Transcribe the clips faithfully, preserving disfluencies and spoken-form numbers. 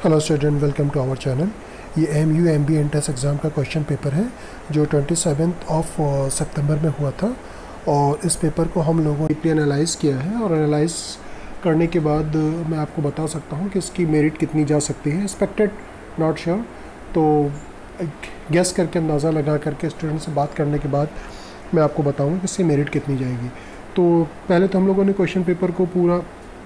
Hello student, welcome to our channel. ये M U M B entrance exam का question paper है जो twenty seventh of सितंबर में हुआ था। और इस पेपर को हम लोगों ने एनालाइज़ किया है और एनालाइज़ करने के बाद मैं आपको बता सकता हूँ कि इसकी मेरिट कितनी जा सकती है। एक्सपेक्टेड नॉट श्योर, तो गेस करके अंदाज़ा लगा करके स्टूडेंट से बात करने के बाद मैं आपको बताऊँगा कि इसकी मेरिट कितनी जाएगी। तो पहले तो हम लोगों ने क्वेश्चन पेपर को पूरा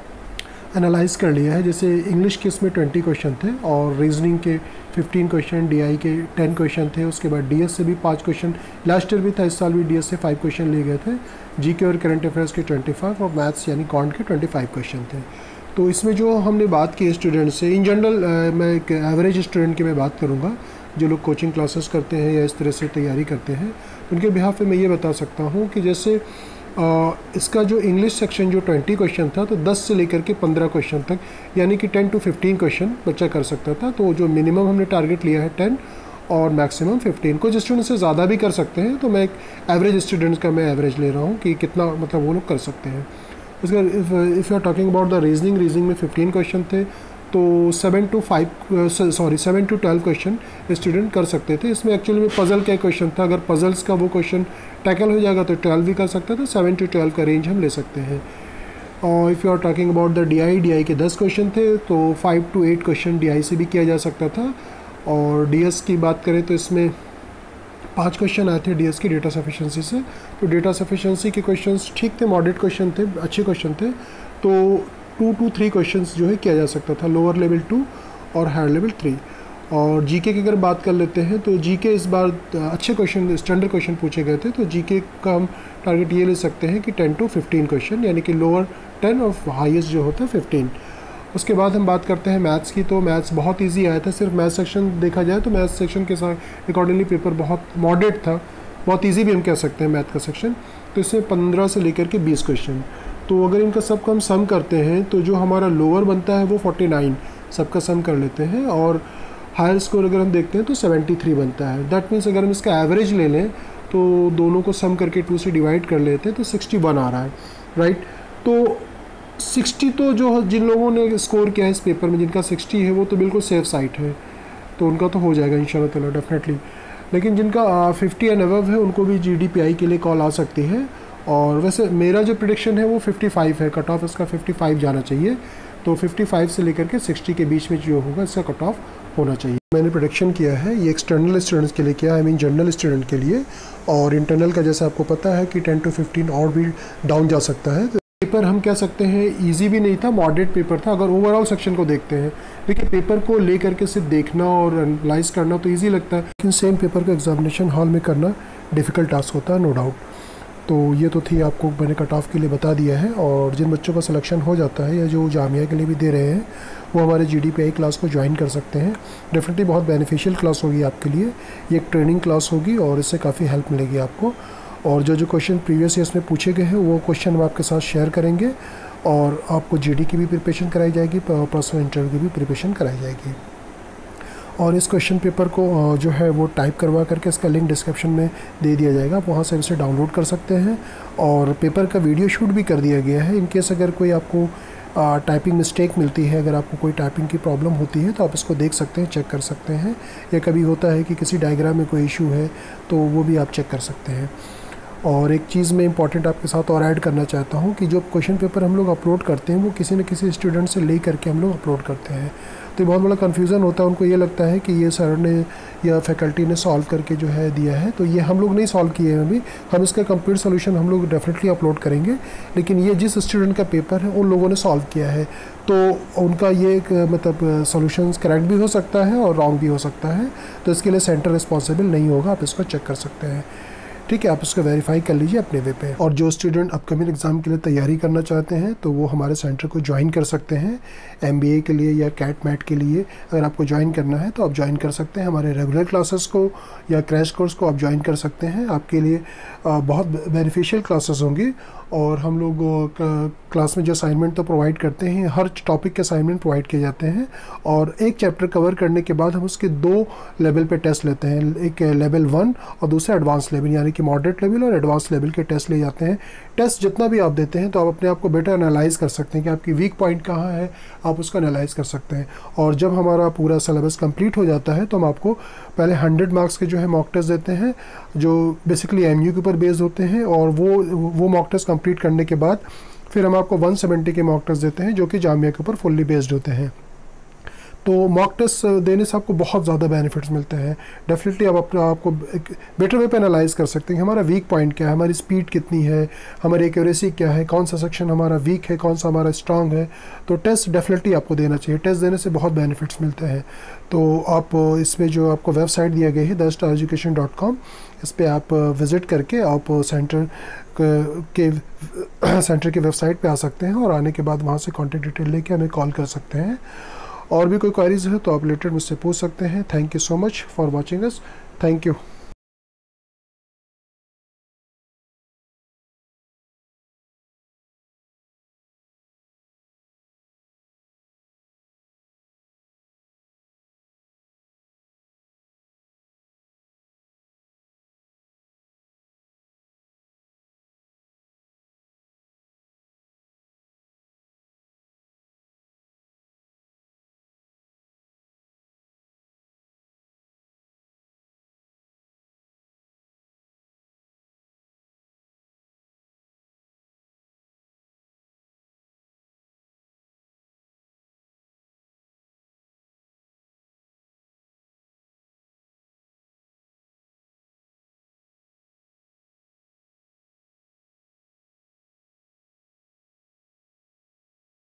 एनालाइज़ कर लिया है। जैसे इंग्लिश के इसमें ट्वेंटी क्वेश्चन थे और रीजनिंग के फिफ्टीन क्वेश्चन, डीआई के टेन क्वेश्चन थे। उसके बाद डीएस से भी पाँच क्वेश्चन, लास्ट ईयर भी था, इस साल भी डीएस से फाइव क्वेश्चन लिए गए थे। जीके और करंट अफेयर्स के ट्वेंटी फाइव और मैथ्स यानी कॉन्ट के ट्वेंटी फाइव क्वेश्चन थे। तो इसमें जो हमने बात की स्टूडेंट से, इन जनरल मैं एक एवरेज स्टूडेंट की मैं बात करूँगा जो लोग कोचिंग क्लासेस करते हैं या इस तरह से तैयारी करते हैं, उनके बिहाफ पे मैं ये बता सकता हूँ कि जैसे आ, इसका जो इंग्लिश सेक्शन जो ट्वेंटी क्वेश्चन था तो दस से लेकर के पंद्रह क्वेश्चन तक यानी कि टेन टू फिफ्टीन क्वेश्चन बच्चा कर सकता था। तो जो मिनिमम हमने टारगेट लिया है टेन और मैक्सिमम फिफ्टीन। कुछ स्टूडेंट से ज़्यादा भी कर सकते हैं, तो मैं एक एवरेज स्टूडेंट्स का मैं एवरेज ले रहा हूँ कि कितना मतलब वो लोग कर सकते हैं। इसका if you are talking about the reasoning reasoning में फिफ्टीन क्वेश्चन थे तो seven to five sorry seven to twelve question student कर सकते थे। इसमें एक्चुअली में पज़ल का क्वेश्चन था, अगर पज़ल्स का वो क्वेश्चन टैकल हो जाएगा तो ट्वेल्व भी कर सकता था। सेवन टू ट्वेल्व का रेंज हम ले सकते हैं। और if you are talking about the DI DI के दस क्वेश्चन थे तो five to eight question DI से भी किया जा सकता था। और डीएस की बात करें तो इसमें पाँच क्वेश्चन आए थे डीएस की डेटा सफिशिएंसी से। तो डेटा सफिशिएंसी के क्वेश्चंस ठीक थे, मॉडरेट क्वेश्चन थे, अच्छे क्वेश्चन थे। तो टू टू थ्री क्वेश्चंस जो है किया जा सकता था, लोअर लेवल टू और हायर लेवल थ्री। और जीके की अगर बात कर लेते हैं तो जीके इस बार अच्छे क्वेश्चन, स्टैंडर्ड क्वेश्चन पूछे गए थे। तो जीके का हम टारगेट ये ले सकते हैं कि टेन टू फिफ्टीन क्वेश्चन यानी कि लोअर टेन और हाईएस्ट जो होता है फिफ्टीन। उसके बाद हम बात करते हैं मैथ्स की। तो मैथ्स बहुत ईजी आया था। सिर्फ मैथ्स सेक्शन देखा जाए तो मैथ्स सेक्शन के साथ अकॉर्डिंगली पेपर बहुत मॉडरेट था, बहुत ईजी भी हम कह सकते हैं मैथ का सेक्शन। तो इसमें पंद्रह से लेकर के बीस क्वेश्चन। तो अगर इनका सबका हम सम करते हैं तो जो हमारा लोअर बनता है वो फोर्टी नाइन, सबका सम कर लेते हैं। और हायर स्कोर अगर हम देखते हैं तो सेवेंटी थ्री बनता है। दैट मीन्स अगर हम इसका एवरेज ले लें तो दोनों को सम करके टू से डिवाइड कर लेते हैं तो सिक्सटी वन आ रहा है, राइट। तो सिक्सटी तो जो जिन लोगों ने स्कोर किया है इस पेपर में, जिनका सिक्सटी है वो तो बिल्कुल सेफ साइट है, तो उनका तो हो जाएगा इंशाल्लाह ताला डेफिनेटली। लेकिन जिनका फिफ्टी एंड अबव है उनको भी जी डी पी आई के लिए कॉल आ सकती है। और वैसे मेरा जो प्रेडिक्शन है वो फिफ्टी फाइव है, कट ऑफ इसका फिफ्टी फाइव जाना चाहिए। तो फिफ्टी फाइव से लेकर के सिक्सटी के बीच में जो होगा इसका कट ऑफ होना चाहिए। मैंने प्रेडिक्शन किया है, ये एक्सटर्नल स्टूडेंट्स के लिए किया, आई मीन जनरल स्टूडेंट के लिए। और इंटरनल का जैसा आपको पता है कि टेन टू फिफ्टीन और भी डाउन जा सकता है। तो पेपर हम कह सकते हैं ईजी भी नहीं था, मॉडरेट पेपर था अगर ओवरऑल सेक्शन को देखते हैं। लेकिन पेपर को ले करके सिर्फ देखना और एनालाइज करना तो ईजी लगता है, लेकिन सेम पेपर को एग्जामिनेशन हॉल में करना डिफ़िकल्ट टास्क होता है, नो डाउट। तो ये तो थी, आपको मैंने कट ऑफ के लिए बता दिया है। और जिन बच्चों का सिलेक्शन हो जाता है या जो जामिया के लिए भी दे रहे हैं वो हमारे G D P I class को ज्वाइन कर सकते हैं। डेफिनेटली बहुत बेनिफिशियल क्लास होगी आपके लिए। ये एक ट्रेनिंग क्लास होगी और इससे काफ़ी हेल्प मिलेगी आपको। और जो जो क्वेश्चन प्रीवियस ईयर्स में पूछे गए हैं वो क्वेश्चन हम आपके साथ शेयर करेंगे। और आपको जी डी की भी प्रिपरेशन कराई जाएगी, पर्सनल इंटरव्यू की भी प्रिपरेशन कराई जाएगी। और इस क्वेश्चन पेपर को जो है वो टाइप करवा करके इसका लिंक डिस्क्रिप्शन में दे दिया जाएगा, आप वहाँ से इसे डाउनलोड कर सकते हैं। और पेपर का वीडियो शूट भी कर दिया गया है। इन केस अगर कोई आपको टाइपिंग मिस्टेक मिलती है, अगर आपको कोई टाइपिंग की प्रॉब्लम होती है तो आप इसको देख सकते हैं, चेक कर सकते हैं। या कभी होता है कि किसी डायग्राम में कोई इशू है तो वो भी आप चेक कर सकते हैं। और एक चीज़ मैं इंपॉर्टेंट आपके साथ और ऐड करना चाहता हूँ कि जो क्वेश्चन पेपर हम लोग अपलोड करते हैं वो किसी न किसी स्टूडेंट से ले करके हम लोग अपलोड करते हैं। तो बहुत बड़ा कन्फ्यूज़न होता है, उनको ये लगता है कि ये सर ने या फैकल्टी ने सॉल्व करके जो है दिया है। तो ये हम लोग नहीं सॉल्व किए हैं अभी, हम इसका कंप्लीट सोल्यूशन हम लोग डेफिनेटली अपलोड करेंगे। लेकिन ये जिस स्टूडेंट का पेपर है उन लोगों ने सॉल्व किया है, तो उनका ये एक मतलब सोल्यूशन करेक्ट भी हो सकता है और रॉन्ग भी हो सकता है। तो इसके लिए सेंटर रिस्पॉन्सिबल नहीं होगा, आप इसको चेक कर सकते हैं, ठीक है। आप इसको वेरीफाई कर लीजिए अपने वे पे। और जो स्टूडेंट अपकमिंग एग्ज़ाम के लिए तैयारी करना चाहते हैं तो वो हमारे सेंटर को ज्वाइन कर सकते हैं। एमबीए के लिए या कैट मैट के लिए अगर आपको ज्वाइन करना है तो आप ज्वाइन कर सकते हैं। हमारे रेगुलर क्लासेस को या क्रैश कोर्स को आप ज्वाइन कर सकते हैं। आपके लिए बहुत बेनिफिशियल क्लासेस होंगी और हम लोग क्लास में जो असाइनमेंट तो प्रोवाइड करते हैं, हर टॉपिक के असाइनमेंट प्रोवाइड किए जाते हैं और एक चैप्टर कवर करने के बाद हम उसके दो लेवल पे टेस्ट लेते हैं, एक लेवल वन और दूसरा एडवांस लेवल, यानी कि मॉडरेट लेवल और एडवांस लेवल के टेस्ट ले जाते हैं। टेस्ट जितना भी आप देते हैं तो आप अपने आप को बेटर एनालाइज कर सकते हैं कि आपकी वीक पॉइंट कहाँ है, आप उसको एनालाइज कर सकते हैं। और जब हमारा पूरा सिलेबस कंप्लीट हो जाता है तो हम आपको पहले हंड्रेड मार्क्स के जो है मॉक टेस्ट देते हैं जो बेसिकली एमयू के ऊपर बेस्ड होते हैं, और वो वो मॉक टेस्ट कंप्लीट करने के बाद फिर हम आपको वन सेवेंटी के मॉक टेस्ट देते हैं जो कि जामिया के ऊपर फुल्ली बेस्ड होते हैं। तो मॉक टेस्ट देने से आपको बहुत ज़्यादा बेनिफिट्स मिलते हैं। डेफिनेटली आप अपने आप को एक बेटर वे पे एनालाइज कर सकते हैं कि हमारा वीक पॉइंट क्या है, हमारी स्पीड कितनी है, हमारी एक्यूरेसी क्या है, कौन सा सेक्शन हमारा वीक है, कौन सा हमारा स्ट्रांग है। तो टेस्ट डेफिनेटली आपको देना चाहिए, टेस्ट देने से बहुत बेनिफिट्स मिलते हैं। तो आप इसमें जो आपको वेबसाइट दिया गया है the star education dot com, इस पर आप विज़िट करके आप सेंटर के सेंटर की वेबसाइट पे आ सकते हैं और आने के बाद वहाँ से कॉन्टैक्ट डिटेल लेके हमें कॉल कर सकते हैं। और भी कोई क्वेरीज है तो आप रिलेटेड मुझसे पूछ सकते हैं। Thank you so much for watching us. Thank you.